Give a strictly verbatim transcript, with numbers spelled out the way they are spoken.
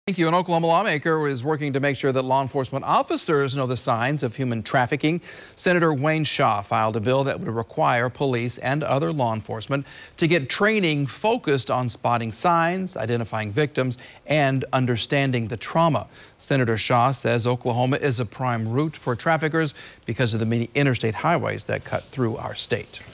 Thank you. An Oklahoma lawmaker is working to make sure that law enforcement officers know the signs of human trafficking. Senator Wayne Shaw filed a bill that would require police and other law enforcement to get training focused on spotting signs, identifying victims, and understanding the trauma. Senator Shaw says Oklahoma is a prime route for traffickers because of the many interstate highways that cut through our state.